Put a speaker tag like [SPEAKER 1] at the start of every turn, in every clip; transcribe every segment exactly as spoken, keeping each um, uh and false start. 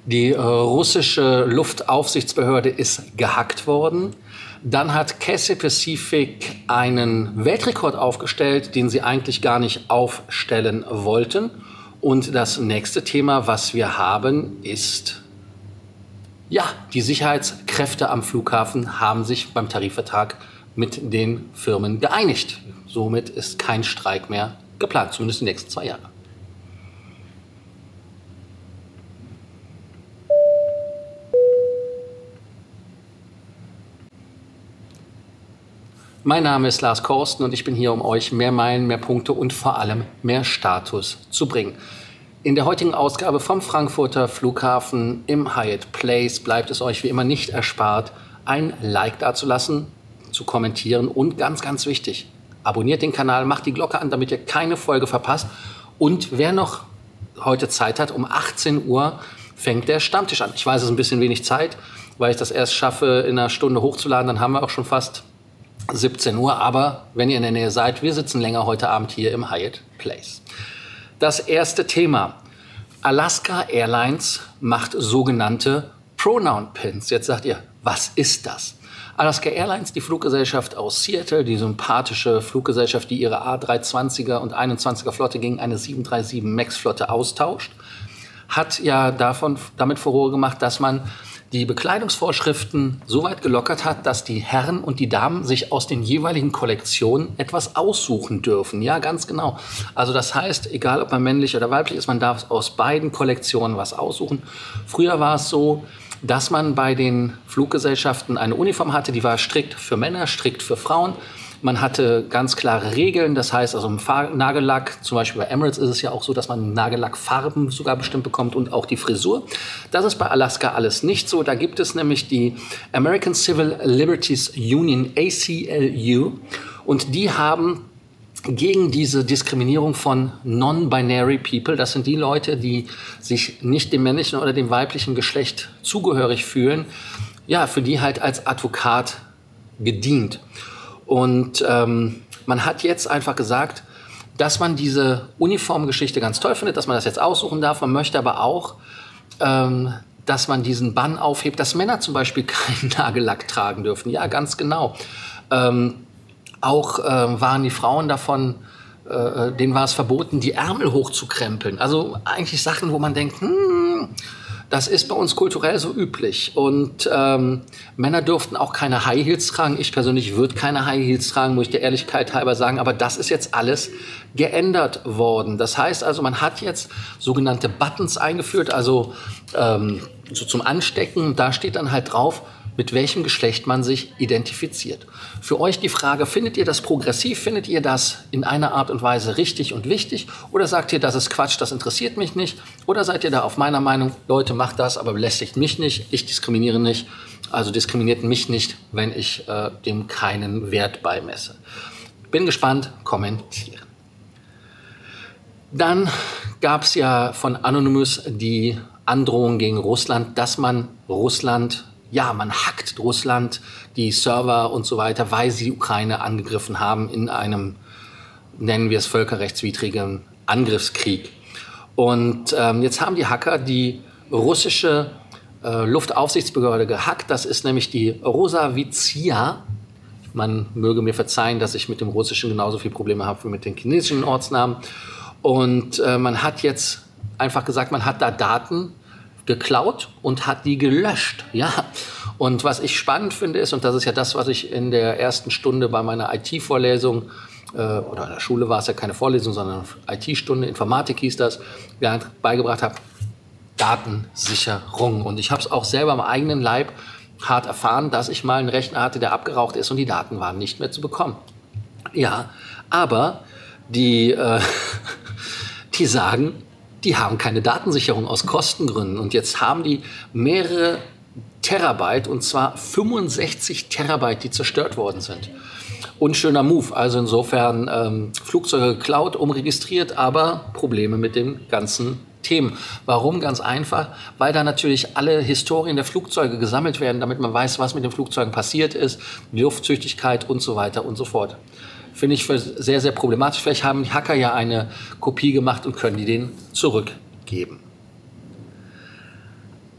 [SPEAKER 1] Die äh, russische Luftaufsichtsbehörde ist gehackt worden. Dann hat Cathay Pacific einen Weltrekord aufgestellt, den sie eigentlich gar nicht aufstellen wollten. Und das nächste Thema, was wir haben, ist, ja, die Sicherheitskräfte am Flughafen haben sich beim Tarifvertrag mit den Firmen geeinigt. Somit ist kein Streik mehr geplant, zumindest die nächsten zwei Jahre. Mein Name ist Lars Korsten und ich bin hier, um euch mehr Meilen, mehr Punkte und vor allem mehr Status zu bringen. In der heutigen Ausgabe vom Frankfurter Flughafen im Hyatt Place bleibt es euch wie immer nicht erspart, ein Like dazulassen, zu kommentieren und ganz, ganz wichtig, abonniert den Kanal, macht die Glocke an, damit ihr keine Folge verpasst. Und wer noch heute Zeit hat, um achtzehn Uhr fängt der Stammtisch an. Ich weiß, es ist ein bisschen wenig Zeit, weil ich das erst schaffe, in einer Stunde hochzuladen. Dann haben wir auch schon fast siebzehn Uhr. Aber wenn ihr in der Nähe seid, wir sitzen länger heute Abend hier im Hyatt Place. Das erste Thema. Alaska Airlines macht sogenannte Pronoun Pins. Jetzt sagt ihr, was ist das? Alaska Airlines, die Fluggesellschaft aus Seattle, die sympathische Fluggesellschaft, die ihre A drei zwanziger und einundzwanziger Flotte gegen eine sieben drei sieben MAX Flotte austauscht, hat ja davon, damit Furore gemacht, dass man die Bekleidungsvorschriften so weit gelockert hat, dass die Herren und die Damen sich aus den jeweiligen Kollektionen etwas aussuchen dürfen. Ja, ganz genau. Also das heißt, egal ob man männlich oder weiblich ist, man darf aus beiden Kollektionen was aussuchen. Früher war es so, dass man bei den Fluggesellschaften eine Uniform hatte, die war strikt für Männer, strikt für Frauen. Man hatte ganz klare Regeln, das heißt also im Fahr- Nagellack, zum Beispiel bei Emirates ist es ja auch so, dass man Nagellackfarben sogar bestimmt bekommt und auch die Frisur. Das ist bei Alaska alles nicht so. Da gibt es nämlich die American Civil Liberties Union, A C L U, und die haben gegen diese Diskriminierung von non-binary people, das sind die Leute, die sich nicht dem männlichen oder dem weiblichen Geschlecht zugehörig fühlen, ja, für die halt als Advokat gedient. Und ähm, man hat jetzt einfach gesagt, dass man diese Uniformgeschichte ganz toll findet, dass man das jetzt aussuchen darf. Man möchte aber auch, ähm, dass man diesen Bann aufhebt, dass Männer zum Beispiel keinen Nagellack tragen dürfen. Ja, ganz genau. Ähm, Auch äh, waren die Frauen davon, äh, denen war es verboten, die Ärmel hochzukrempeln. Also eigentlich Sachen, wo man denkt, hm, das ist bei uns kulturell so üblich. Und ähm, Männer durften auch keine High Heels tragen. Ich persönlich würde keine High Heels tragen, muss ich der Ehrlichkeit halber sagen. Aber das ist jetzt alles geändert worden. Das heißt also, man hat jetzt sogenannte Buttons eingeführt, also ähm, so zum Anstecken. Da steht dann halt drauf, mit welchem Geschlecht man sich identifiziert. Für euch die Frage, findet ihr das progressiv? Findet ihr das in einer Art und Weise richtig und wichtig? Oder sagt ihr, das ist Quatsch, das interessiert mich nicht? Oder seid ihr da auf meiner Meinung, Leute, macht das, aber belästigt mich nicht, ich diskriminiere nicht, also diskriminiert mich nicht, wenn ich äh, dem keinen Wert beimesse? Bin gespannt, kommentieren. Dann gab es ja von Anonymous die Androhung gegen Russland, dass man Russland Ja, man hackt Russland, die Server und so weiter, weil sie die Ukraine angegriffen haben in einem, nennen wir es, völkerrechtswidrigen Angriffskrieg. Und ähm, jetzt haben die Hacker die russische äh, Luftaufsichtsbehörde gehackt. Das ist nämlich die Rosaviziya. Man möge mir verzeihen, dass ich mit dem Russischen genauso viele Probleme habe wie mit den chinesischen Ortsnamen. Und äh, man hat jetzt einfach gesagt, man hat da Daten geklaut und hat die gelöscht. Ja. Und was ich spannend finde ist, und das ist ja das, was ich in der ersten Stunde bei meiner I T-Vorlesung, äh, oder in der Schule war es ja keine Vorlesung, sondern I T-Stunde, Informatik hieß das, ja, beigebracht habe, Datensicherung. Und ich habe es auch selber am eigenen Leib hart erfahren, dass ich mal einen Rechner hatte, der abgeraucht ist und die Daten waren nicht mehr zu bekommen. Ja, aber die, äh, die sagen, die haben keine Datensicherung aus Kostengründen. Und jetzt haben die mehrere Terabyte, und zwar fünfundsechzig Terabyte, die zerstört worden sind. Unschöner Move. Also insofern ähm, Flugzeuge geklaut, umregistriert, aber Probleme mit den ganzen Themen. Warum? Ganz einfach, weil da natürlich alle Historien der Flugzeuge gesammelt werden, damit man weiß, was mit den Flugzeugen passiert ist, die Luftzüchtigkeit und so weiter und so fort. Finde ich für sehr, sehr problematisch. Vielleicht haben die Hacker ja eine Kopie gemacht und können die den zurückgeben.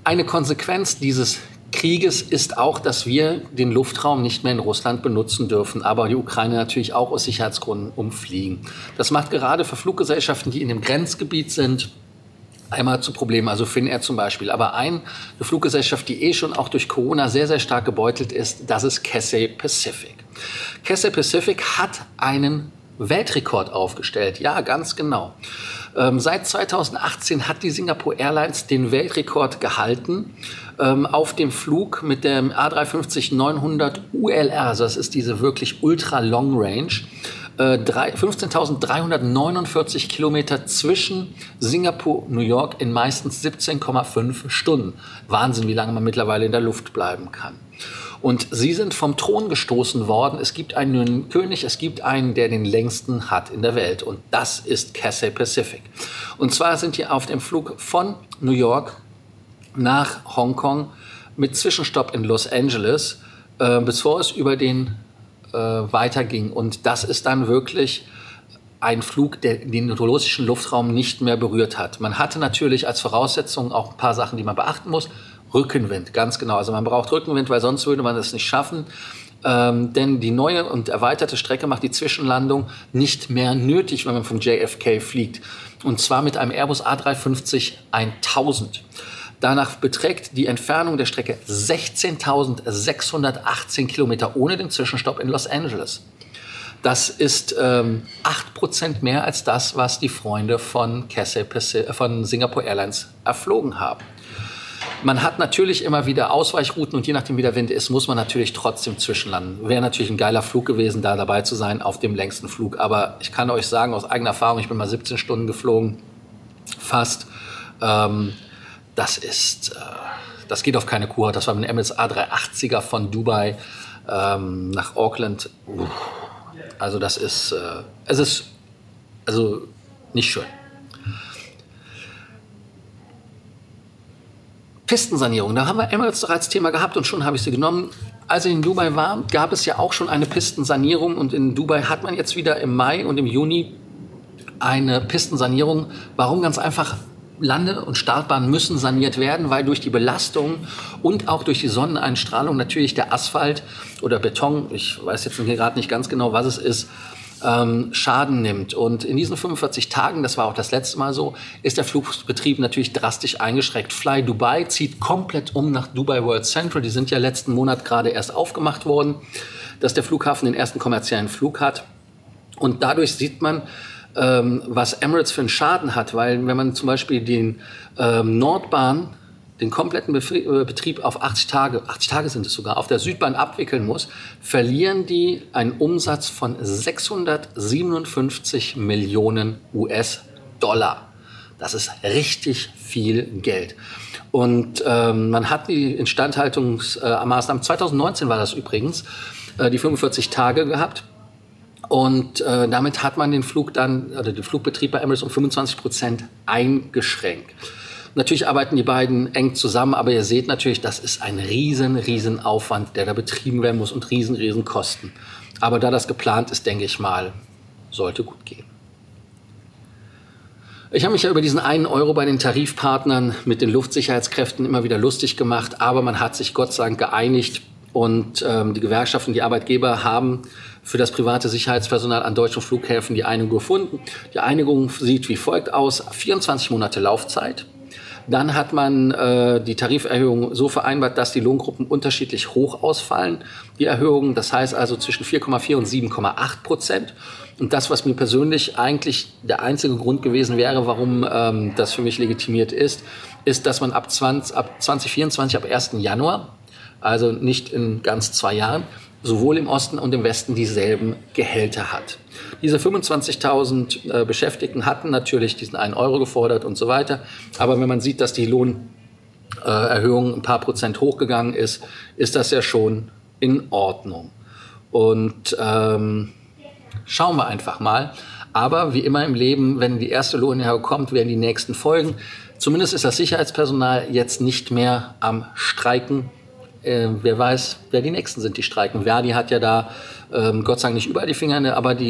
[SPEAKER 1] Eine Konsequenz dieses Krieges ist auch, dass wir den Luftraum nicht mehr in Russland benutzen dürfen, aber die Ukraine natürlich auch aus Sicherheitsgründen umfliegen. Das macht gerade für Fluggesellschaften, die in dem Grenzgebiet sind, einmal zu Problemen, also Finnair zum Beispiel. Aber eine Fluggesellschaft, die eh schon auch durch Corona sehr, sehr stark gebeutelt ist, das ist Cathay Pacific. Cathay Pacific hat einen Weltrekord aufgestellt. Ja, ganz genau. Ähm, seit zweitausendachtzehn hat die Singapore Airlines den Weltrekord gehalten ähm, auf dem Flug mit dem A drei fünfzig neunhundert U L R. Also das ist diese wirklich ultra long range. Äh, fünfzehntausenddreihundertneunundvierzig Kilometer zwischen Singapur und New York in meistens siebzehn Komma fünf Stunden. Wahnsinn, wie lange man mittlerweile in der Luft bleiben kann. Und sie sind vom Thron gestoßen worden. Es gibt einen König, es gibt einen, der den längsten hat in der Welt. Und das ist Cathay Pacific. Und zwar sind die auf dem Flug von New York nach Hongkong mit Zwischenstopp in Los Angeles, äh, bevor es über den äh, weiterging. Und das ist dann wirklich ein Flug, der den russischen Luftraum nicht mehr berührt hat. Man hatte natürlich als Voraussetzung auch ein paar Sachen, die man beachten muss. Rückenwind, ganz genau. Also man braucht Rückenwind, weil sonst würde man es nicht schaffen. Ähm, denn die neue und erweiterte Strecke macht die Zwischenlandung nicht mehr nötig, wenn man vom J F K fliegt. Und zwar mit einem Airbus A drei fünfzig tausend. Danach beträgt die Entfernung der Strecke sechzehntausendsechshundertachtzehn Kilometer ohne den Zwischenstopp in Los Angeles. Das ist ähm, acht Prozent mehr als das, was die Freunde von, Cathay Pacific, von Singapore Airlines erflogen haben. Man hat natürlich immer wieder Ausweichrouten und je nachdem, wie der Wind ist, muss man natürlich trotzdem zwischenlanden. Wäre natürlich ein geiler Flug gewesen, da dabei zu sein auf dem längsten Flug. Aber ich kann euch sagen, aus eigener Erfahrung, ich bin mal siebzehn Stunden geflogen, fast. Ähm, das ist, äh, das geht auf keine Kur. Das war mit dem Emirates A drei achtziger von Dubai ähm, nach Auckland. Uff. Also das ist, äh, es ist also nicht schön. Pistensanierung, da haben wir Emirates doch als Thema gehabt und schon habe ich sie genommen. Als ich in Dubai war, gab es ja auch schon eine Pistensanierung und in Dubai hat man jetzt wieder im Mai und im Juni eine Pistensanierung. Warum? Ganz einfach, Lande- und Startbahnen müssen saniert werden, weil durch die Belastung und auch durch die Sonneneinstrahlung natürlich der Asphalt oder Beton, ich weiß jetzt hier gerade nicht ganz genau, was es ist, ähm, Schaden nimmt. Und in diesen fünfundvierzig Tagen, das war auch das letzte Mal so, ist der Flugbetrieb natürlich drastisch eingeschränkt. Fly Dubai zieht komplett um nach Dubai World Central. Die sind ja letzten Monat gerade erst aufgemacht worden, dass der Flughafen den ersten kommerziellen Flug hat. Und dadurch sieht man, ähm, was Emirates für einen Schaden hat. Weil wenn man zum Beispiel den ähm, Nordbahn, den kompletten Betrieb auf achtzig Tage, achtzig Tage sind es sogar, auf der Südbahn abwickeln muss, verlieren die einen Umsatz von sechshundertsiebenundfünfzig Millionen U S-Dollar. Das ist richtig viel Geld. Und ähm, man hat die Instandhaltungsmaßnahmen, zweitausendneunzehn war das übrigens, äh, die fünfundvierzig Tage gehabt. Und äh, damit hat man den Flug dann, oder den Flugbetrieb bei Emirates um fünfundzwanzig Prozent eingeschränkt. Natürlich arbeiten die beiden eng zusammen, aber ihr seht natürlich, das ist ein riesen, riesen Aufwand, der da betrieben werden muss und riesen, riesen Kosten. Aber da das geplant ist, denke ich mal, sollte gut gehen. Ich habe mich ja über diesen einen Euro bei den Tarifpartnern mit den Luftsicherheitskräften immer wieder lustig gemacht, aber man hat sich Gott sei Dank geeinigt und ähm, die Gewerkschaften, die Arbeitgeber haben für das private Sicherheitspersonal an deutschen Flughäfen die Einigung gefunden. Die Einigung sieht wie folgt aus: vierundzwanzig Monate Laufzeit. Dann hat man äh, die Tariferhöhung so vereinbart, dass die Lohngruppen unterschiedlich hoch ausfallen. Die Erhöhungen, das heißt also zwischen vier Komma vier und sieben Komma acht Prozent. Und das, was mir persönlich eigentlich der einzige Grund gewesen wäre, warum ähm, das für mich legitimiert ist, ist, dass man ab, zwanzig, ab zwanzig vierundzwanzig, ab ersten Januar, also nicht in ganz zwei Jahren, sowohl im Osten und im Westen dieselben Gehälter hat. Diese fünfundzwanzigtausend äh, Beschäftigten hatten natürlich diesen einen Euro gefordert und so weiter. Aber wenn man sieht, dass die Lohnerhöhung äh, ein paar Prozent hochgegangen ist, ist das ja schon in Ordnung. Und ähm, schauen wir einfach mal. Aber wie immer im Leben, wenn die erste Lohnerhöhung kommt, werden die nächsten folgen. Zumindest ist das Sicherheitspersonal jetzt nicht mehr am Streiken. Äh, wer weiß, wer die Nächsten sind, die streiken. Verdi hat ja da ähm, Gott sei Dank nicht überall die Finger, aber die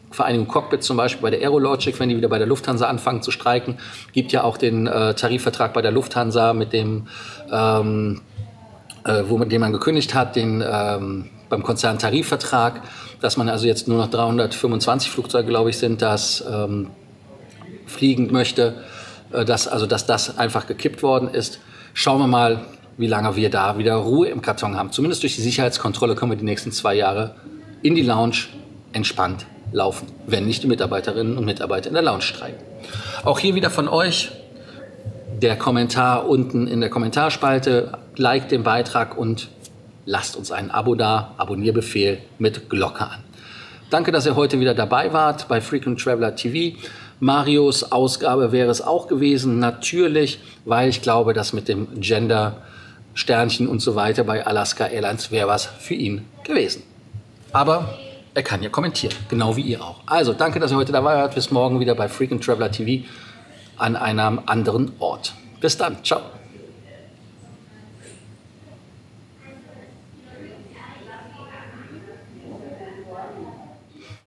[SPEAKER 1] Vereinigung Cockpit zum Beispiel bei der Aerologic, wenn die wieder bei der Lufthansa anfangen zu streiken, gibt ja auch den äh, Tarifvertrag bei der Lufthansa, mit dem, ähm, äh, wo mit dem man gekündigt hat, den ähm, beim Konzerntarifvertrag, dass man also jetzt nur noch dreihundertfünfundzwanzig Flugzeuge, glaube ich, sind, das ähm, fliegen möchte, äh, dass, also dass das einfach gekippt worden ist. Schauen wir mal, wie lange wir da wieder Ruhe im Karton haben. Zumindest durch die Sicherheitskontrolle können wir die nächsten zwei Jahre in die Lounge entspannt laufen, wenn nicht die Mitarbeiterinnen und Mitarbeiter in der Lounge streiken. Auch hier wieder von euch der Kommentar unten in der Kommentarspalte. Liked den Beitrag und lasst uns ein Abo da, Abonnierbefehl mit Glocke an. Danke, dass ihr heute wieder dabei wart bei Frequent Traveler T V. Marios Ausgabe wäre es auch gewesen, natürlich, weil ich glaube, dass mit dem Gender Sternchen und so weiter bei Alaska Airlines wäre was für ihn gewesen. Aber er kann ja kommentieren, genau wie ihr auch. Also, danke, dass ihr heute dabei wart. Bis morgen wieder bei Frequent Traveler T V an einem anderen Ort. Bis dann. Ciao.